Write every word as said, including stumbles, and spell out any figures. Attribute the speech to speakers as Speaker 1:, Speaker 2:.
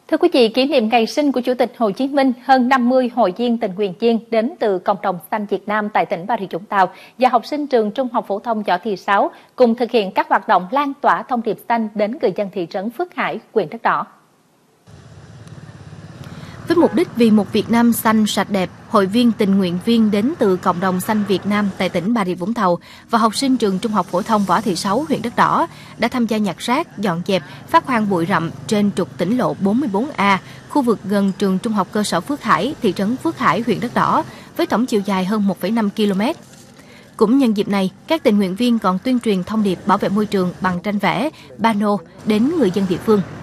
Speaker 1: Thưa quý vị, kỷ niệm ngày sinh của Chủ tịch Hồ Chí Minh, hơn năm mươi hội viên tình nguyện viên đến từ Cộng đồng xanh Việt Nam tại tỉnh Bà Rịa Vũng Tàu và học sinh trường Trung học phổ thông Võ Thị Sáu cùng thực hiện các hoạt động lan tỏa thông điệp xanh đến người dân thị trấn Phước Hải, huyện Đất Đỏ.
Speaker 2: Với mục đích vì một Việt Nam xanh sạch đẹp, hội viên tình nguyện viên đến từ Cộng đồng xanh Việt Nam tại tỉnh Bà Rịa Vũng Tàu và học sinh trường Trung học phổ thông Võ Thị Sáu, huyện Đất Đỏ đã tham gia nhặt rác, dọn dẹp, phát hoang bụi rậm trên trục tỉnh lộ bốn mươi tư A, khu vực gần trường Trung học cơ sở Phước Hải, thị trấn Phước Hải, huyện Đất Đỏ, với tổng chiều dài hơn một phẩy năm ki lô mét. Cũng nhân dịp này, các tình nguyện viên còn tuyên truyền thông điệp bảo vệ môi trường bằng tranh vẽ, pano đến người dân địa phương.